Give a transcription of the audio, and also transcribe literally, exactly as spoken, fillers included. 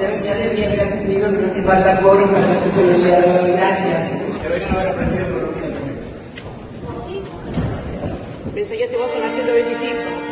ya, ya debería haber atendido, creo que falta quórum para la sesión del día de hoy. Gracias. Deberían haber aprendido. Pensé que te voy con la ciento veinticinco.